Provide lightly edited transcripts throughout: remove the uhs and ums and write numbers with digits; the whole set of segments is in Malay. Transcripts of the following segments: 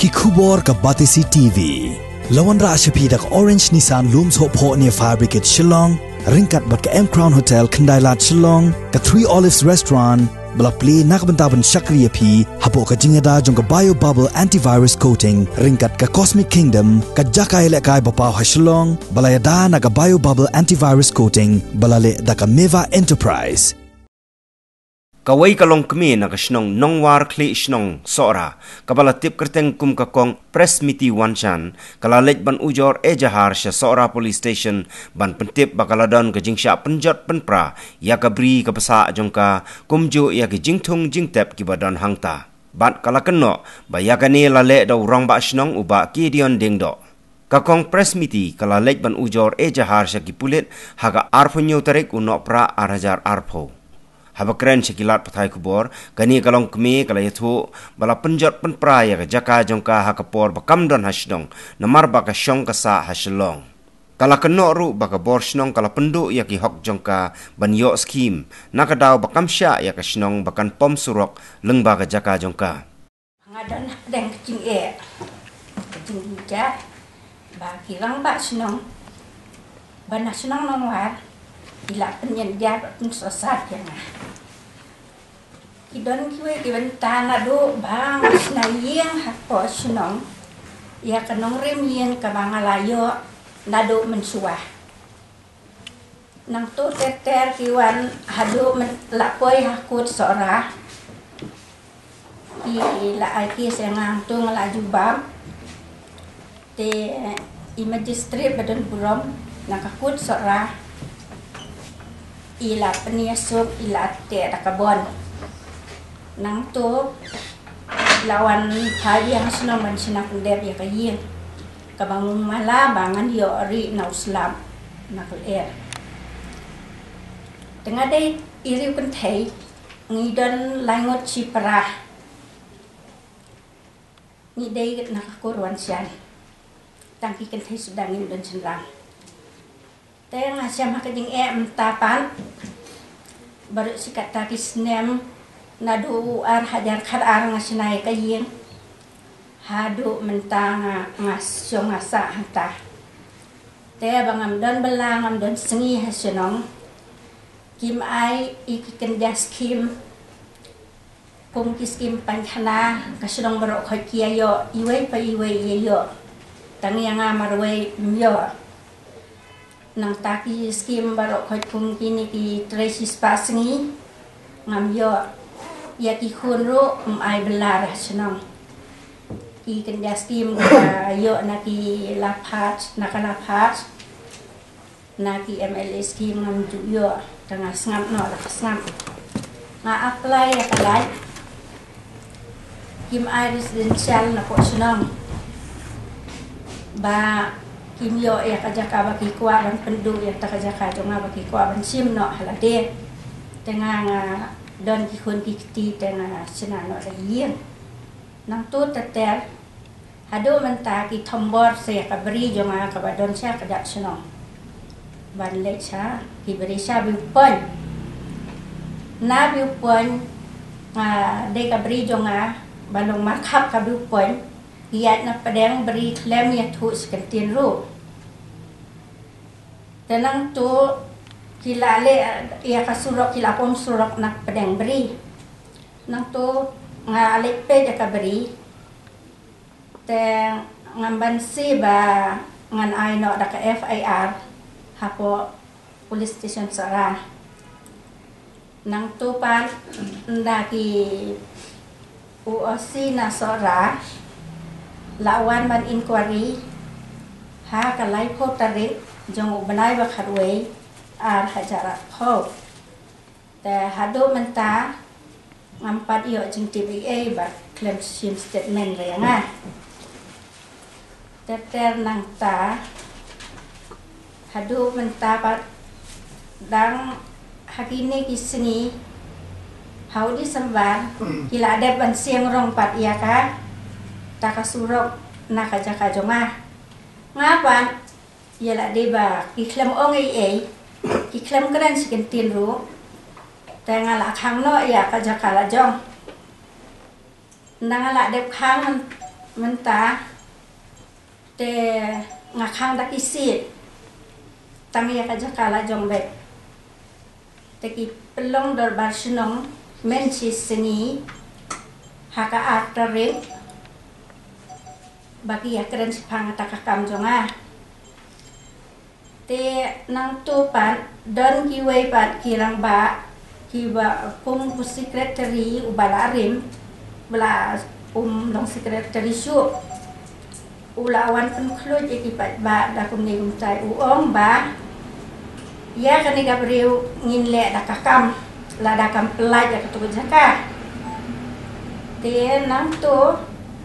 ki khubor ka Batisi TV. Lawan ra shapi dak Orange Nissan Looms Hope Ho near Fire Brigade Shillong, ringkat bat ka M Crown Hotel Kandailat Shillong, ka Three Olives Restaurant, bala play nakbentaban Shakriya P, hapo ka jingada jong ka Bio Bubble Antivirus Coating, ringkat ka Cosmic Kingdom, ka Jakai Lekai Bapaw ha Shillong, bala yada na ka Bio Bubble Antivirus Coating, bala le da ka Meva Enterprise. Kawai kalong kami na kasnong nongwar kli isnong sora kabala tip kerteng kum kakong press miti wanchan kalalej ban ujor ejahar sya sora police station ban pentip bakaladon ke jingsya penjot penpra ya kabri kapasa jongka kumjo ya ke jingtung jingtep kibadon hangta ban kalakeno bayagane lale daw rong ba snong uba kidion dingdo kakong press miti kalalej ban ujor ejahar sya kipulit haga arfonyo tarik unok pra arhajar arpo habakren sekilat pathai kubor kani kalong kemi kalayathu bala penjot penpraya ka jaka jongka hakapor bakamdon hasdong namar baka syong kasa haslong kala keno ru baka bor snong kala pendu ya ki hok jongka banyo skim nakadaw bakamsya ya ka snong bakan pom surok lengba ka jaka jongka ngadon deng kecing kecing ja ba kirang ba snong bana snong nongwar ila penyenja sesat yang idon kiwe given tanah do bang na yang hapo snong ya kanong rem yang kabangalayo nado mensuah nang to teter kiwan hado lapoy hakut sora ila aki sengang tu ngelaju bam te imagistri badan burom nakakut sora ila peniasup ila te dakabon nang tu lawan hari yang senang mensinak ndep ya kayin kabangun mala bangan yo ri na uslam nakul tengah dai iri kentai ngidon langot ciprah ngidai nakakuruan sian tangki kentai sudangin dan senang tengah siapa kejeng tapan baru sikat taki senem nadu ar hajar kar ar ngasinai kayin hadu mentang ngas syong ngasa hanta te bangam don belangam don sengi hasenong kim ai ikiken jas kim pum kiskim panchana kasenong baru khokia yo iwei pa iwei yo tangi yang amarwei yo nang taki skim barok khoj pum kini ki tresis pasngi ngam yo ya ki khunro ai belar senong ki kendia skim yo na ki lapat nakalapat na ki MLA skim ngam ju yo tengah sngam no la sngam nga apply ya kalai kim ai residential na ko senong ba kimyo ya kajaka baki kuat ban pendu ya takajaka jonga baki kuat ban sim no halade tengah don ki khun ki ti tengah sina no da yin nang tu teter hado menta ki thombor se ka bri jonga ka badon sya kadak sino ban le cha ki bri sya bi pon na bi pon de ka bri jonga balong makhap ka bi pon iat na padang beri klem ya thu sekentin ru tenang tu kila le ya kasurok kila pom surok nak padang beri nang tu nga ale pe ja ka beri te ngamban si ba ngan ai no da ka FIR hapo police station sara nang tu pan ndaki UOC na sora lawan man inquiry ha kalai pho tarik jong banai ba kharwe ar hajara pho ta hado menta ngampat yo jing TBA ba claim statement re nga teter nang ta hado menta ba dang hakini kisni haudi sambar kila ada ban siang rong pat ya ka takasurok nakajaka jonga ngapan yala deba iklam ongai iklam kran sekentin ru tengala khang no ya kajaka la jong nangala deb khang mentah te ngakang dak isi tangi ya kaja kala jongbek te ki pelong dor barsenong mensi seni haka artering bagi ya keren sipang takakam jonga te nang tupan don kiwei pat kirang ba kiba kum secretary ubalarim bela long secretary syu ulawan conclude ikipat ba da kum ni umtai uong ba ya kani gabriu nginle da kakam la da kam pelaj ya ketu jaka te nang tu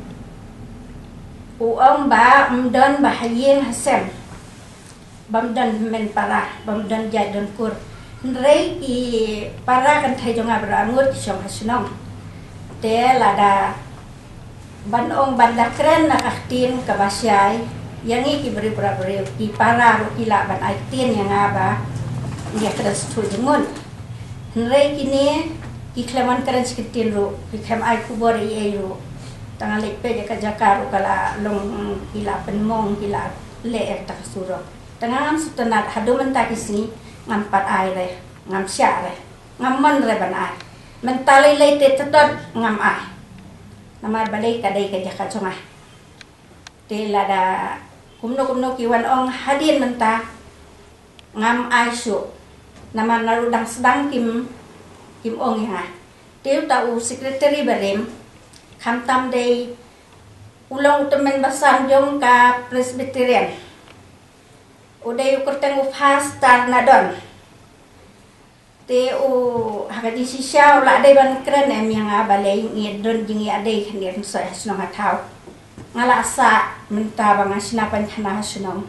uong ba mdon bahayeng hasem bamdan men para bamdan jai don kur rei ki para kan thai jonga berangut ki song hasnong te lada ban ong banda kren na kaktin kabasyai yangi ki beri beri ki para ro kila ban aitin yang aba dia keras tu jengun rei kini ki kleman kren sekitin ro ki kem ai kubor i ro tangan lepe jaka jaka ro kala long kila penmong kila le tak suro tengah ngam sutenat hadu mentak isini ngam pat ai re ngam sya re ngam man re ban ai mentali le te tetot ngam ai namar balai kadai ka jaka chonga te lada kumno kiwan ong hadin menta ngam ai su namar narudang sedang kim ong ya te tau secretary barem khamtam dei ulong temen basan jong ka presbyterian uday ukurteng ufas tar nadon te u hakadi sisya ula dei ban kren em yang abalay ngidon jingi adai khanir so hasno hatau ngala sa menta bang sinapan khana hasno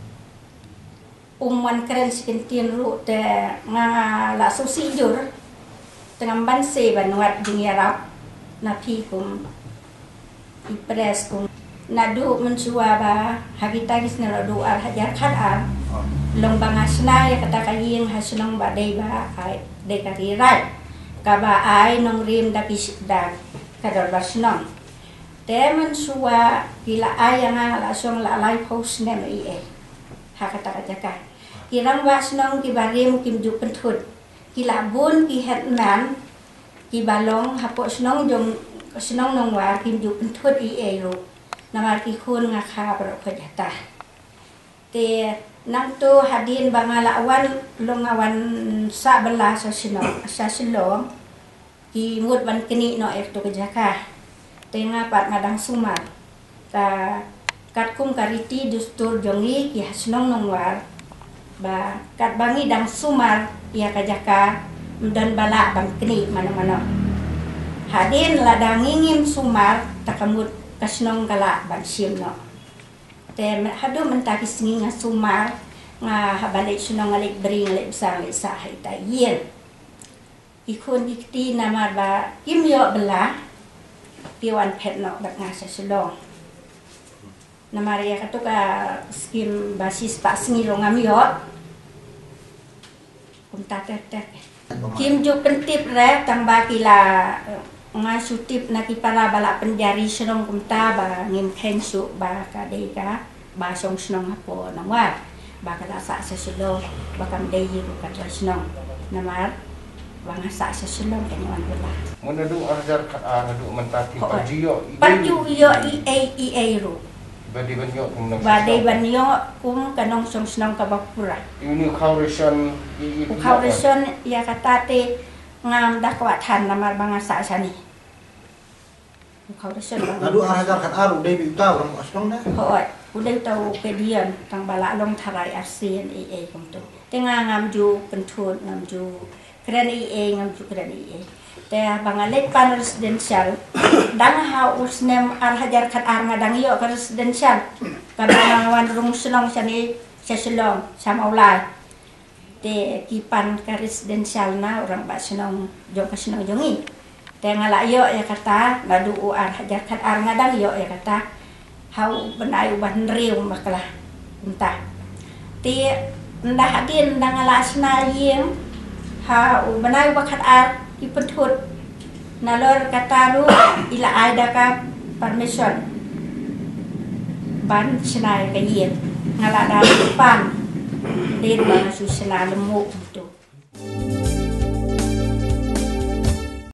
umwan kren sikintin ru te ngala susi jur tengam ban se banwat jingi arab napi kum ipres kum nadu mensua ba hagitagis na radu ar hajar khadar long bangasna ya kata kaying hasnong ba dei ba ai dei karirai ka ba ai nong rim dakis dak kador basnong te mensua kila ai yang ala song la lai post nem i hakata kajaka kirang basnong ki barim kim ju penthut kila bun ki hetman ki balong hapo snong jong snong nong wa kim ju penthut i ro namar ki khun ngakha pro khajata te nang tu hadin bangala awan longawan sa bala sa silong ki mut ban kini no ek to kajaka te ngapat ngadang sumar ka kat kum kariti dustur jongi ki hasnong nong war ba kat bangi dang sumar ya kajaka dan bala bang kini mana-mana hadin ladang ngingim sumar takamut kasnong kala ban sim no te hadu mentakis nginga sumar nga habalik sunong alik bring alik besar alik sa haita yen ikun dikti namar ba kim yo bela piwan pet no dak nga sa sulong namar ya katuka skim basis pak sngilong amyo kumta tek kim jo pentip re tamba kila nga sutip na kipara bala penjari senong kumta ba ngim khensu ba kadai ka ba song senong hapo namwa ba kala sa sulo ba kam dei yu ka senong namar ba nga sa sulo kanyawan bala menadu ajar nadu mentati pajiyo pajiyo i ru badai banyo kum kanong song senong ka bakura ini khawresan ya katate ngam dakwatan namar banga sa sani Nadu ajar kan aru dei biuta orang asnong na. Hoi, udah tahu kedian tang bala long tharai ASEAN kum tu. Tengah ngam ju pentut ngam ju keren ngam ju keren te bangalet pan residential dang ha usnem ar hajar kan ar ngadang yo ka residential ka bangawan rung senong sani seselong sama ulai te kipan ka residential na orang ba senong jong ka senong jongi te ngala yo ya kata nadu ar hajar kan ar ngadang yo ya kata hau benai uban riu makala entah ti ndah hadin ndah ngala sna yeng ha benai bakat ar ipetut nalor kataru ila ada ka permission ban senai kaye ngalada depan den bana su sena lemuk tu